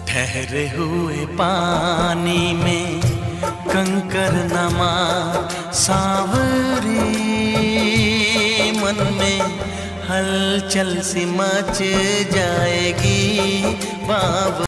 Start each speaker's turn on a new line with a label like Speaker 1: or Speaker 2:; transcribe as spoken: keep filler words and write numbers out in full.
Speaker 1: ठहरे हुए पानी में कंकर नमा सांवरी, मन में हलचल सी मच जाएगी बाबरी।